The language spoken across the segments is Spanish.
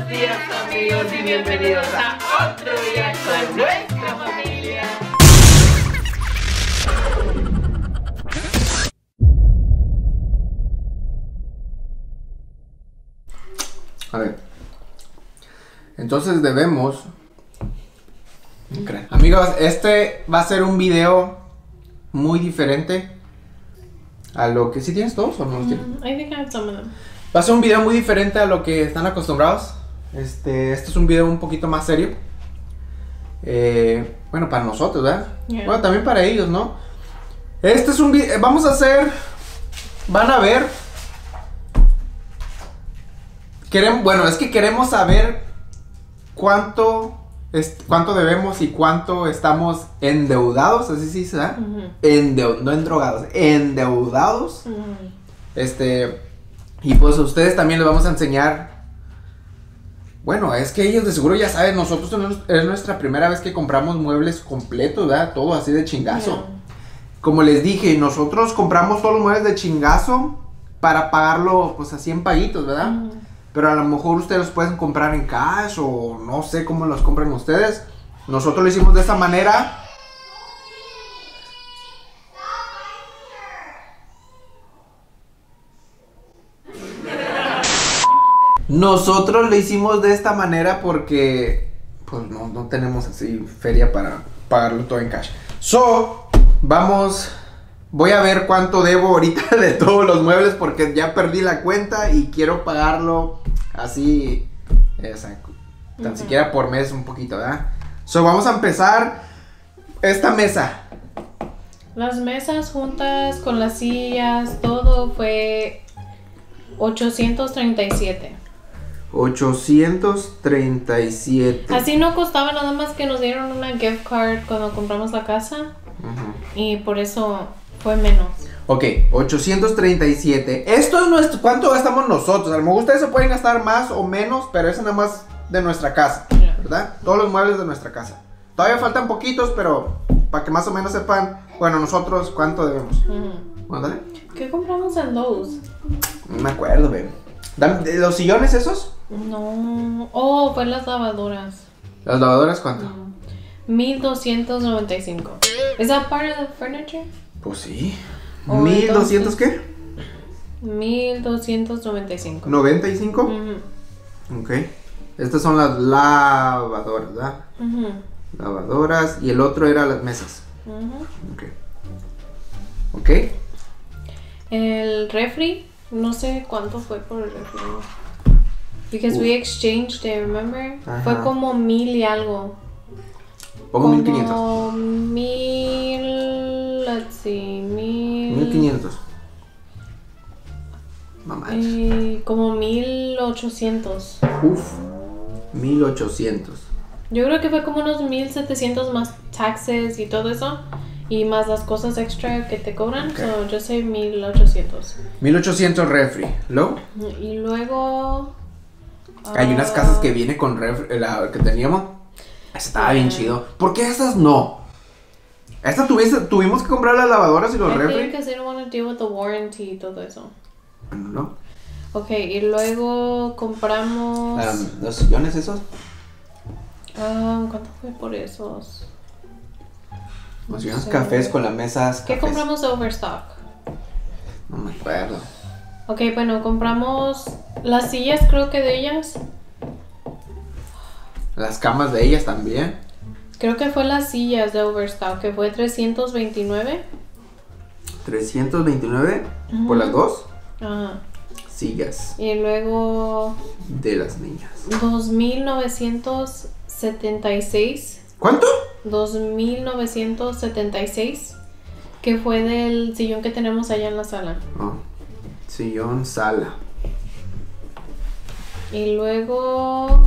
días, amigos, y bienvenidos a otro día con nuestra familia. A ver, entonces debemos... Amigos, este va a ser un video muy diferente a lo que... ¿Sí tienes todos o no los tienes? I think I have some of them. Va a ser un video muy diferente a lo que están acostumbrados. Este es un video un poquito más serio. Bueno, para nosotros, ¿verdad? Yeah. Bueno, también para ellos, ¿no? Este es un video... Vamos a hacer... Van a ver... Bueno, es que queremos saber cuánto debemos y cuánto estamos endeudados, así se dice, ¿verdad? No endrogados, endeudados. Y pues a ustedes también les vamos a enseñar. Bueno, es que ellos de seguro ya saben, nosotros es nuestra primera vez que compramos muebles completos, ¿verdad? Todo así de chingazo. Yeah. Como les dije, nosotros compramos todos los muebles de chingazo para pagarlo pues así en paguitos, ¿verdad? Pero a lo mejor ustedes los pueden comprar en cash o no sé cómo los compran ustedes. Nosotros lo hicimos de esa manera. Nosotros lo hicimos de esta manera porque pues no tenemos así feria para pagarlo todo en cash. Voy a ver cuánto debo ahorita de todos los muebles porque ya perdí la cuenta y quiero pagarlo así, tan siquiera por mes un poquito, ¿verdad? Vamos a empezar esta mesa. Las mesas juntas con las sillas, todo fue $837. 837. Así no costaba, nada más que nos dieron una gift card cuando compramos la casa. Y por eso fue menos. Ok, 837. Esto es nuestro. ¿Cuánto gastamos nosotros? A lo mejor ustedes se pueden gastar más o menos, pero eso nada más de nuestra casa, ¿verdad? Todos los muebles de nuestra casa. Todavía faltan poquitos, pero para que más o menos sepan, bueno, nosotros cuánto debemos. Bueno, dale. ¿Qué compramos en Lowe's? No me acuerdo, babe. ¿Los sillones esos? No. Oh, fue las lavadoras. ¿Las lavadoras cuánto? $1,295. ¿Es that part of the furniture? Pues sí. Oh, ¿1200 entonces, qué? $1,295. ¿95? Ok. Estas son las lavadoras, ¿verdad? Lavadoras. Y el otro era las mesas. Ok. El refri, no sé cuánto fue por el refri. Because we exchanged it, remember? Ajá. Fue como 1,000 y algo. Pongo 1500. Como 1,000, let's see, 1500. Mamá. Como 1,800. Uf. 1800. Yo creo que fue como unos 1,700 más taxes y todo eso. Y más las cosas extra que te cobran. Okay. So, yo sé 1,800. 1800 refri. ¿Lo? Y luego... Hay unas casas que viene con refri, la que teníamos. Estaba bien chido. ¿Por qué esas no? Esta tuvimos que comprar las lavadoras y los refri. Because they don't want to deal with the warranty y todo eso. Bueno, no. Ok, y luego compramos... ¿Los sillones esos? ¿Cuánto fue por esos? Los sillones sé. cafés con las mesas. ¿Qué cafés. compramos de Overstock? No me acuerdo. Ok, bueno, compramos las sillas, creo que de ellas. Las camas de ellas también. Creo que fue las sillas de Overstock, que fue $329. 329 por las dos Ajá. sillas Y luego de las niñas. 2,976. ¿Cuánto? 2,976. Que fue del sillón que tenemos allá en la sala. Oh, sillón, sala. Y luego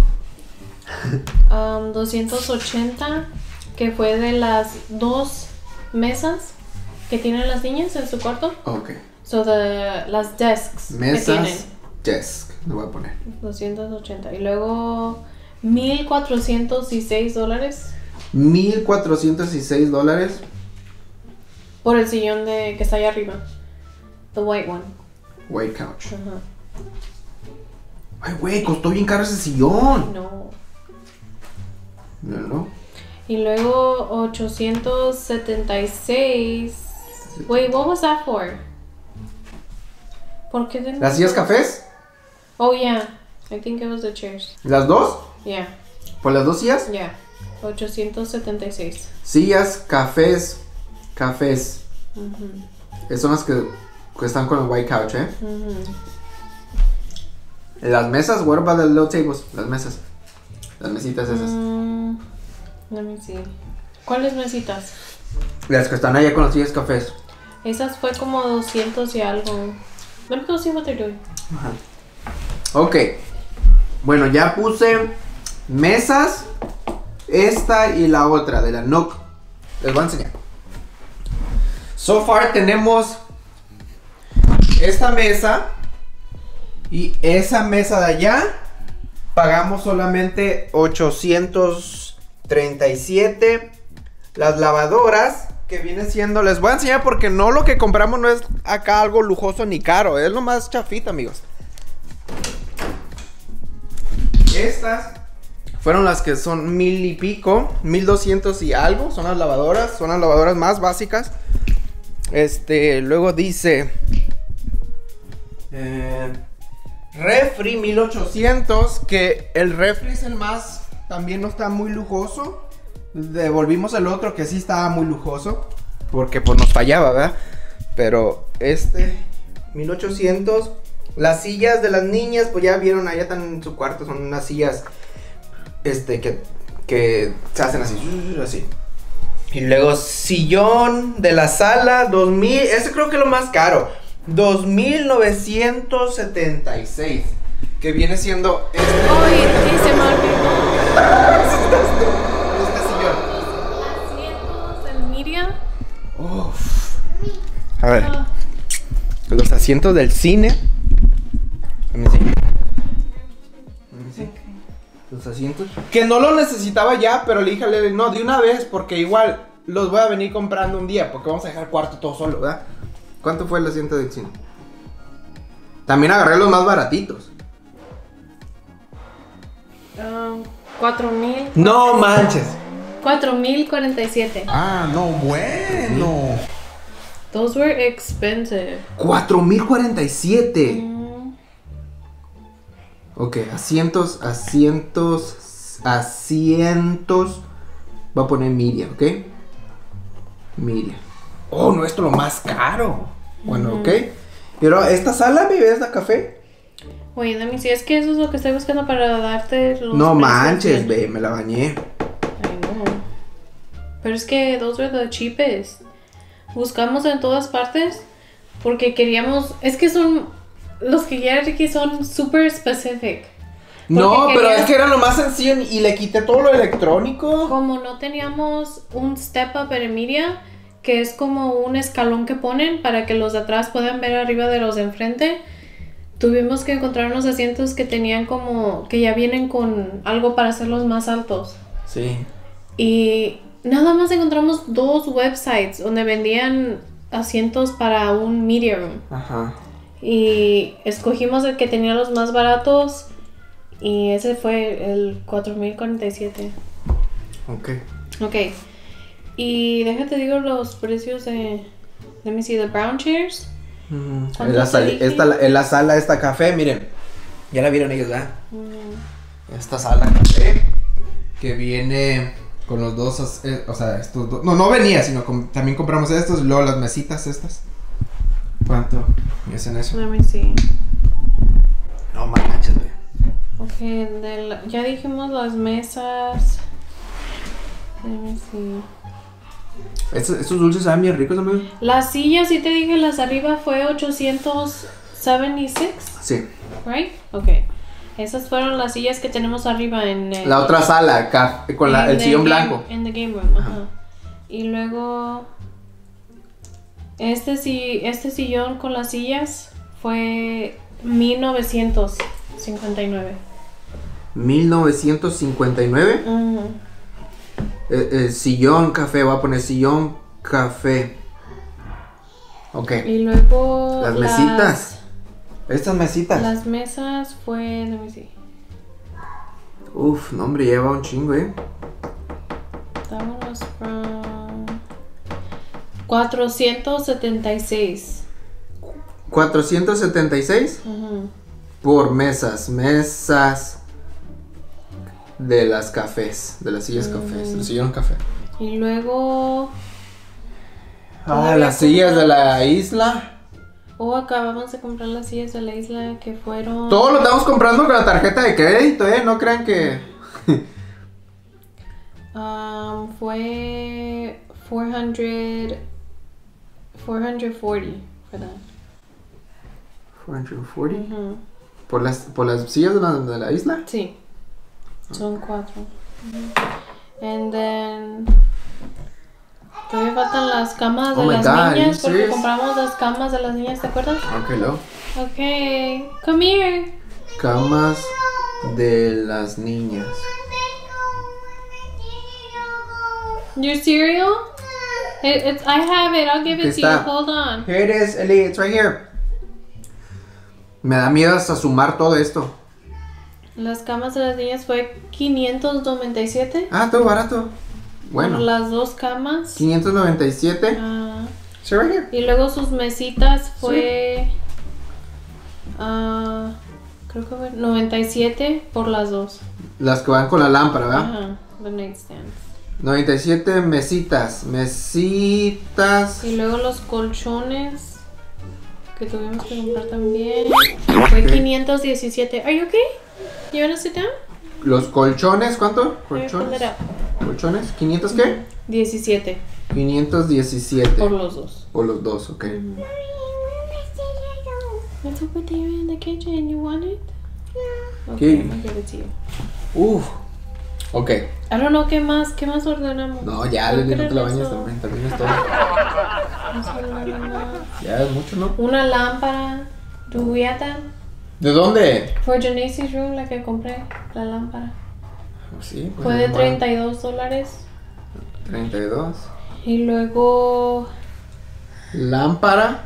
280, que fue de las dos mesas que tienen las niñas en su cuarto. Ok. Las desks que tienen. Mesas, desk. Lo voy a poner. 280. Y luego $1,406 $1,406 por el sillón que está allá arriba. The white one. White couch. Ajá. Ay, güey, costó bien caro ese sillón. No. No. Y luego 876. Wait, what was that for? ¿Por qué tenemos? ¿Las sillas cafés? Oh, yeah. I think it was the chairs. ¿Las dos? Yeah. ¿Por las dos sillas? Yeah. 876. Sillas, cafés. Son las que están con el white couch, ¿eh? Las mesas, what about the little tables? Las mesas. Las mesitas esas. Let me see. ¿Cuáles mesitas? Las que están allá con las sillas cafés. Esas fue como 200 y algo. Let me go see what they're doing. Ajá. Ok. Bueno, ya puse mesas. Esta y la otra de la Nook. Les voy a enseñar. So far tenemos esta mesa y esa mesa de allá. Pagamos solamente 837. Las lavadoras, que viene siendo, les voy a enseñar porque no, lo que compramos no es acá algo lujoso ni caro, es lo más chafita, amigos. Estas fueron las que son 1000 y pico, 1200 y algo, son las lavadoras más básicas. Luego dice refri 1800, que el refri es el más, también no está muy lujoso. Devolvimos el otro que sí estaba muy lujoso, porque pues nos fallaba, ¿verdad? Pero 1800. Las sillas de las niñas, pues ya vieron, allá están en su cuarto, son unas sillas que se hacen así. Y luego sillón de la sala, 2000, ese creo que es lo más caro, 2976, que viene siendo Oye, sí se me olvidó. este sillón. Asientos del media. Uf. A ver, los asientos del cine. Los asientos. Que no lo necesitaba ya, pero le dije a Lele, no, de una vez, porque igual los voy a venir comprando un día, porque vamos a dejar el cuarto todo solo, ¿verdad? ¿Cuánto fue el asiento del cine? También agarré los más baratitos. 4000. No manches. 4047. Ah, no, bueno. Those were expensive. 4047. Ok, asientos. Va a poner media, ¿ok? Media. Oh, no, esto es lo más caro. Bueno, ok. Pero esta sala, ¿me ves la café? Oye, Dami, si es que eso es lo que estoy buscando para darte los No precios manches, bien. ve, me la bañé. I know. Pero es que those are the cheapest. Buscamos en todas partes porque queríamos, es que son los que ya Ricky son super specific. No, Porque pero quería- es que era lo más sencillo y le quité todo lo electrónico. Como no teníamos un step up en media, que es como un escalón que ponen para que los de atrás puedan ver arriba de los de enfrente, tuvimos que encontrar unos asientos que tenían como, que ya vienen con algo para hacerlos más altos. Sí. Y nada más encontramos 2 websites donde vendían asientos para un media room. Ajá. Y escogimos el que tenía los más baratos y ese fue el 4047. Ok. Ok. Y déjate digo los precios de... Let me see, the brown chairs. ¿Cuánto En la, te dije? en la sala esta café, miren. Ya la vieron ellos, ¿verdad? Esta sala café que viene con los dos, o sea, estos dos. No venía, sino también compramos estos y luego las mesitas estas. ¿Cuánto? ¿Y hacen eso? Let me see. No manches, güey. Ok, ya dijimos las mesas. Let me see. Estos dulces saben bien ricos, amigos. Las sillas, sí te dije, las de arriba fue 876, Sí. right? Ok. Esas fueron las sillas que tenemos arriba en el... La otra sala, con en el the sillón game- blanco. En the game room, ajá. Y luego... Este sillón con las sillas fue 1959. 1959. Ujú. Sillón café, voy a poner sillón café. Ok. Y luego Las mesitas. Estas mesitas. Las mesas fue, let me see. Uf, no hombre, lleva un chingo, That one was from 476. 476 por mesas. Mesas de las cafés. De las sillas cafés. Del sillón café. Y luego Las sillas de la isla. acabamos de comprar las sillas de la isla que fueron. Todo lo estamos comprando con la tarjeta de crédito, no crean que. Fue 440 for that. 440 por las sillas de la isla. Sí. Son 4. And then todavía faltan las camas de las niñas porque serious? compramos las camas de las niñas, ¿te acuerdas? Ok, lo. Okay, come here. Camas de las niñas. Your cereal? I have it. I'll give it Aquí to you. está. Hold on. Here it is, Eli, it's right here. Me da miedo hasta sumar todo esto. Las camas de las niñas fue 597. Todo barato. Por Bueno, las dos camas. 597. Ah, Sí, right here. y luego sus mesitas fue. Creo que fue 97 por las dos. Las que van con la lámpara, ¿verdad? Ajá, the nightstands. 97 mesitas. Mesitas. Y luego los colchones que tuvimos que comprar también. Fue 517. Are you okay? You wanna sit down? Los colchones, ¿cuánto? Here, pull Colchones. it up. ¿Colchones? ¿500 qué? 17 517. por los dos. Por los dos, ok. It's over there in the kitchen. You want it? Okay. Okay, I'll give it to you. Ok. I don't know qué más ordenamos. No, ya, Creo Lili, que no te la era bañes eso. también es todo. No sé nada. Ya es mucho, ¿no? Una lámpara. Do we have that? ¿De dónde? For Janice's room, la que compré, la lámpara. Sí, pues. Fue de normal. $32. 32. Y luego. Lámpara.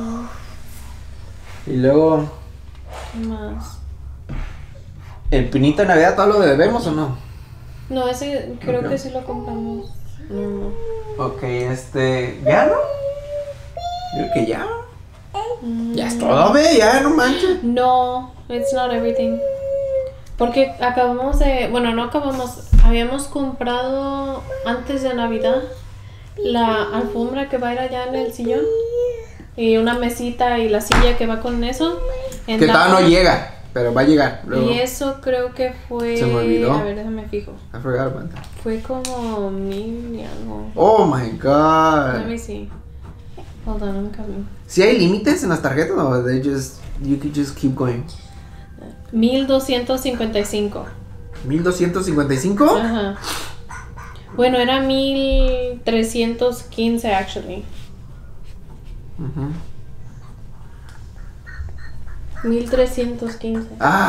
Y luego. ¿Qué más? ¿El pinito de Navidad todo lo debemos o no? No, ese creo Ok. que sí lo compramos. No. Ok, ¿ya no? Creo que ya. Ya es todo, ve, ya, no manches. No, it's not everything. Porque acabamos de. Bueno, no acabamos. Habíamos comprado antes de Navidad la alfombra que va a ir allá en el sillón. Y una mesita y la silla que va con eso. Que todavía no llega, pero va a llegar. Luego. Y eso creo que fue. Se me olvidó. A ver, déjame fijo. I forgot about that. Fue como 1000 y algo. Oh my Let god. me see. Hold on, I'm coming. ¿Sí hay límites en las tarjetas o you could just keep going? 1255. ¿1255? Ajá. Bueno, era 1315 actually. 1315.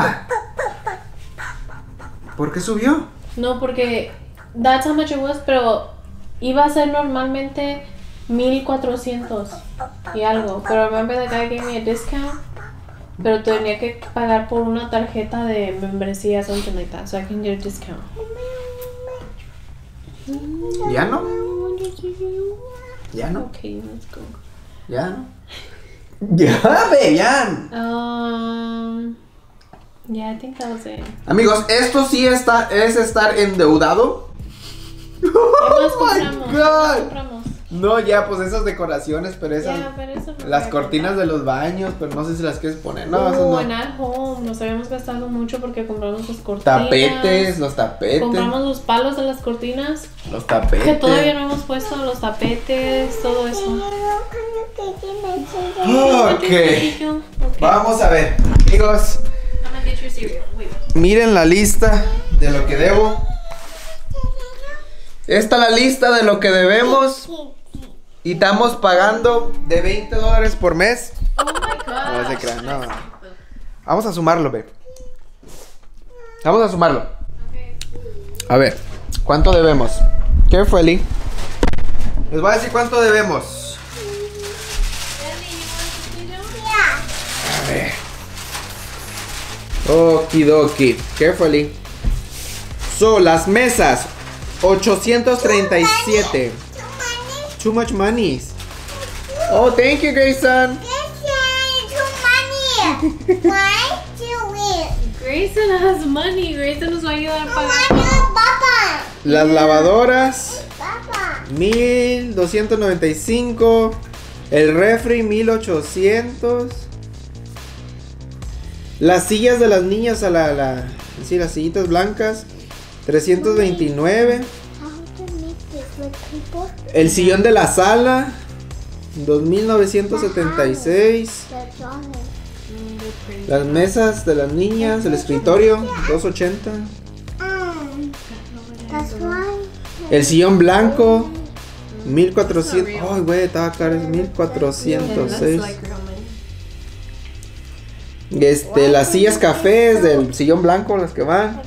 ¿Por qué subió? No, porque that's how much it was, pero iba a ser normalmente 1400 y algo. Pero remember the guy gave me a discount, pero tenía que pagar por una tarjeta de membresía, something like that, so I can get a discount. ¿Ya no? ¿Ya no? Okay, let's go. ¿Ya no? Ya, ve, ya. Yeah, I think that was it. Amigos, esto sí es estar endeudado. ¿Qué más Oh my compramos? ¿Qué God. más compramos? No, ya, pues esas decoraciones, pero esas. Ya, pero eso no Las voy a cortinas contar. de los baños, pero no sé si las quieres poner. No, esas En no. At Home nos habíamos gastado mucho porque compramos las cortinas. Tapetes, los tapetes. Compramos los palos de las cortinas. Los tapetes. Que todavía no hemos puesto los tapetes, todo eso. Ok. Vamos a ver, amigos. I'm gonna get your cereal. Wait. Miren la lista de lo que debo. Esta es la lista de lo que debemos. Y estamos pagando de $20 por mes. Oh my god. No se crean, no. Vamos a sumarlo, ve. Vamos a sumarlo. A ver, ¿cuánto debemos? Carefully. Les voy a decir cuánto debemos. A ver. Okidoki. Carefully. So, las mesas. 837. Too much money. Oh, thank you, Grayson. Grayson has money. Grayson nos va a ayudar a pagar. Las lavadoras. 1295. El refri 1800. Las sillas de las niñas sí, las sillitas blancas 329. El sillón de la sala 2976. Las mesas de las niñas, el escritorio 280. El sillón blanco 1400. Ay, güey, estaba caro, es 1406. Las sillas cafés del sillón blanco, las que van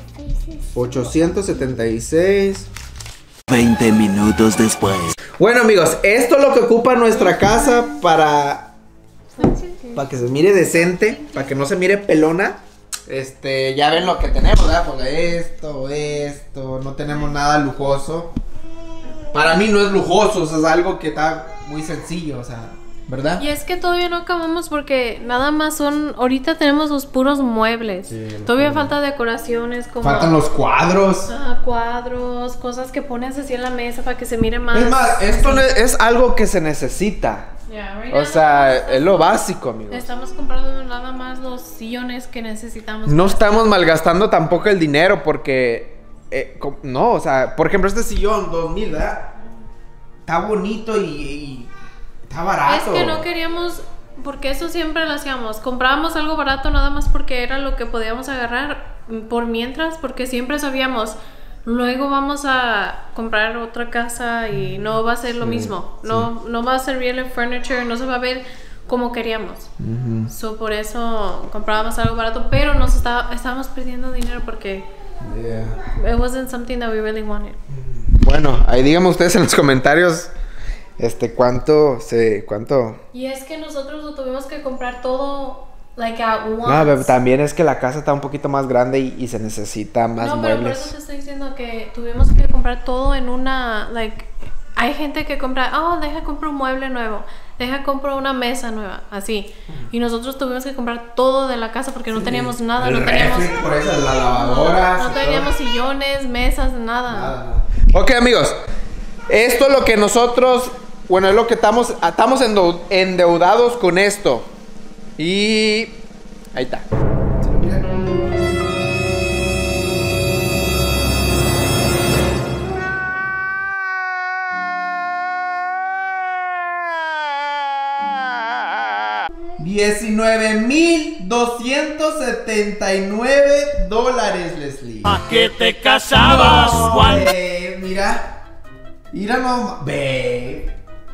876. 20 minutos después. Bueno, amigos, esto es lo que ocupa nuestra casa para que se mire decente, para que no se mire pelona. Ya ven lo que tenemos, ¿verdad? Pues esto, no tenemos nada lujoso. Para mí no es lujoso, o sea, es algo que está muy sencillo, o sea, ¿verdad? Y es que todavía no acabamos porque nada más ahorita tenemos los puros muebles. Sí, todavía falta decoraciones como... Faltan los cuadros. Cuadros, cosas que pones así en la mesa para que se mire más. Es más, esto no es algo que se necesita. O sea, es lo básico, amigos. Estamos comprando nada más los sillones que necesitamos. No estamos malgastando tampoco el dinero porque... no, o sea, por ejemplo, este sillón 2000, ¿verdad? Está bonito y está barato. Es que no queríamos, porque eso siempre lo hacíamos. Comprábamos algo barato nada más porque era lo que podíamos agarrar por mientras, porque siempre sabíamos, luego vamos a comprar otra casa y no va a ser lo mismo. No va a ser real furniture, no se va a ver como queríamos. So, por eso comprábamos algo barato, pero estábamos perdiendo dinero porque it wasn't something that we really wanted. Bueno, ahí díganme ustedes en los comentarios cuánto. Y es que nosotros lo tuvimos que comprar todo like at once. No, pero también es que la casa está un poquito más grande y se necesita más no, pero muebles. por eso te estoy diciendo que tuvimos que comprar todo en una, hay gente que compra, deja comprar un mueble nuevo, deja comprar una mesa nueva, así. Y nosotros tuvimos que comprar todo de la casa porque no teníamos nada, no teníamos por eso, la lavadora. no teníamos sillones, mesas, nada. Ok, amigos, esto es lo que nosotros, bueno, es lo que estamos endeudados con esto. Y ahí está. $19,279, Leslie. ¿A qué te casabas, Juan? Mira nomás. Babe.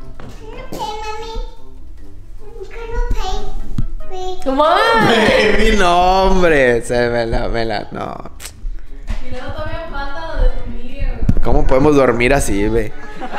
Baby, no, hombre. No. Y luego todavía falta de dormir. ¿Cómo podemos dormir así, ve?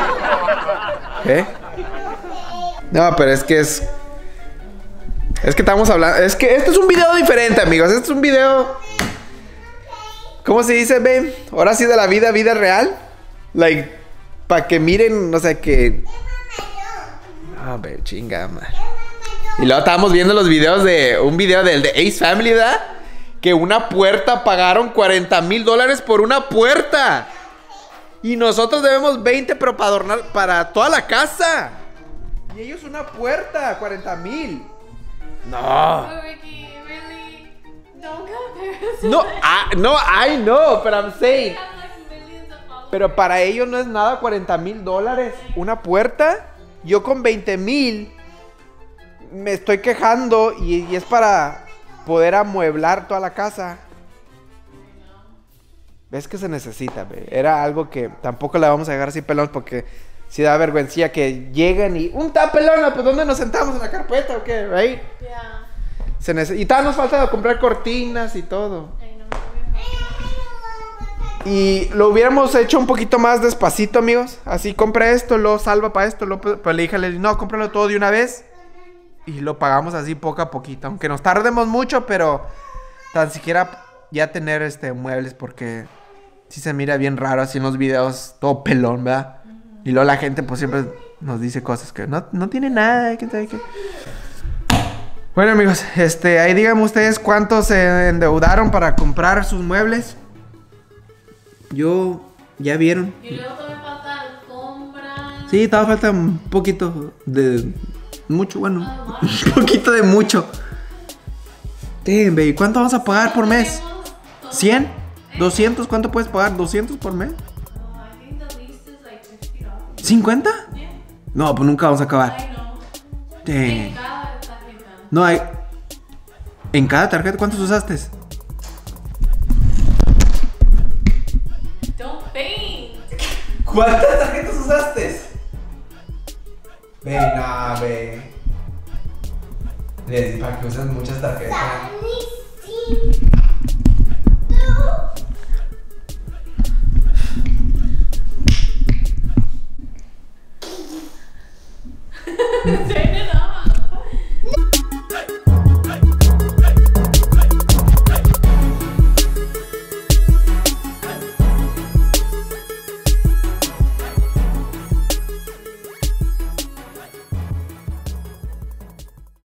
No, pero es que estamos hablando. Es que este es un video diferente, amigos. Este es un video. ¿Cómo se dice, babe? Ahora sí de la vida real. Para que miren, o sea que. Ah, babe, chinga, man. Y luego estábamos viendo los videos un video del de Ace Family, ¿verdad? Que una puerta pagaron $40,000 por una puerta. Y nosotros debemos 20, pero para adornar para toda la casa. Y ellos una puerta, $40,000. No. Ricky, really? Don't go there. No, I know, but I'm saying. Pero para ellos no es nada $40,000. Una puerta. Yo con 20,000 me estoy quejando y es para poder amueblar toda la casa. ¿Ves que se necesita, ve? Era algo que tampoco la vamos a dejar así pelón porque si da vergüenza que lleguen y ¡ta pelona! Pues ¿dónde nos sentamos? ¿En la carpeta o qué? ¿Right? Yeah. Y todavía nos falta comprar cortinas y todo. Y lo hubiéramos hecho un poquito más despacito, amigos. Así, compra esto, lo salva para esto. Pero le dije a Leslie, no, cómpralo todo de una vez. Y lo pagamos así poco a poquito. Aunque nos tardemos mucho, pero tan siquiera ya tener muebles porque sí se mira bien raro así en los videos, todo pelón, ¿verdad? Y luego la gente pues siempre nos dice cosas que no tiene nada, quién sabe qué. Bueno, amigos, ahí díganme ustedes cuántos se endeudaron para comprar sus muebles. Ya vieron. Y luego todavía falta alfombra. Sí, todavía falta un poquito de mucho, bueno, un poquito de mucho. Damn, baby, ¿cuánto vamos a pagar por mes? ¿100? ¿200? ¿Cuánto puedes pagar? ¿200 por mes? ¿50? No, pues nunca vamos a acabar. Damn. No hay. ¿En cada tarjeta cuántos usaste? Don't faint. ¿Cuántas tarjetas usaste? Ve, no, ve. Les para que usas muchas tarjetas.